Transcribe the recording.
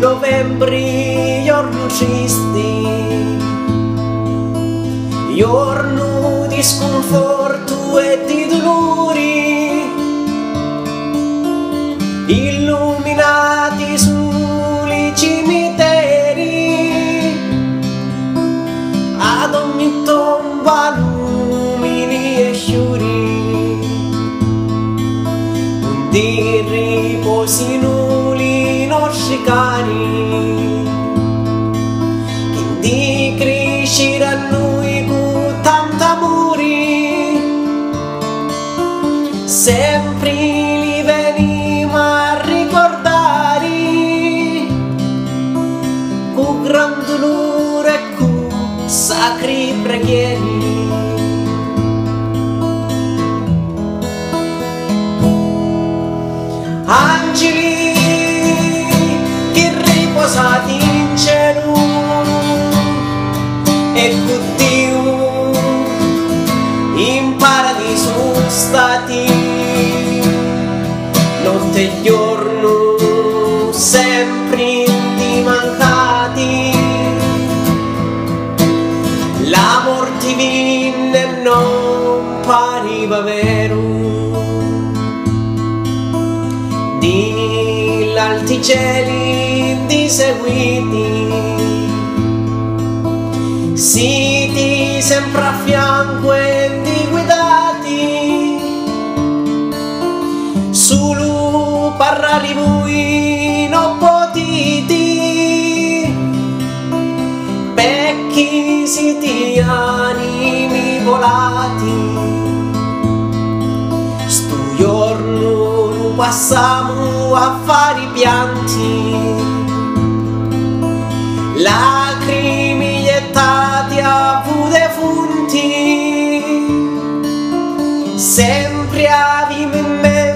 novembre, giorno tristi, giorno di sconforto e di dolori, illuminati sui cimiteri, ad ogni tomba lumini e sciuri, di riposi nuli nostri cari, che di crescere a noi con tanto amore, sempre li veniamo a ricordare, con gran dolore e con sacri preghiere. Angeli che riposati in cielo e con Dio in paradiso stati, notte e giorno sempre dimancati, la morte vinne e non pariva vero. Di l'alti cieli inseguiti, siti sempre a fianco e di guidati, solo parlare voi non potete, perché siete animi volati. Sto giorno passiamo a fare i pianti, lacrime gettate a defunti, sempre avimo in mente